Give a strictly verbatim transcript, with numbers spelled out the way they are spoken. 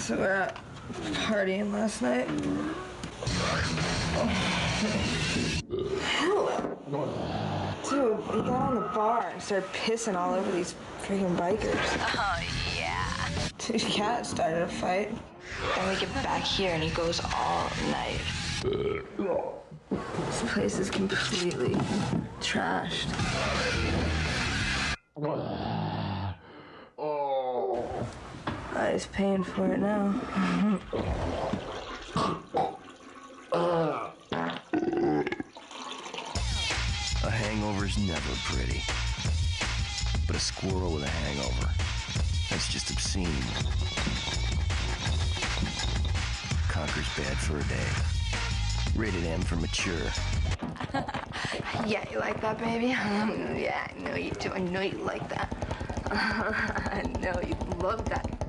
So we're out partying last night. Hello. Dude, we got on the bar and started pissing all over these freaking bikers. Oh, yeah. Dude, Cat started a fight. Then we get back here and he goes all night. This place is completely trashed. Oh, he's paying for it now. A hangover's never pretty. But a squirrel with a hangover, that's just obscene. Conker's bad for a day. Rated M for mature. Yeah, you like that, baby? Yeah, I know you do. I know you like that. I know you love that.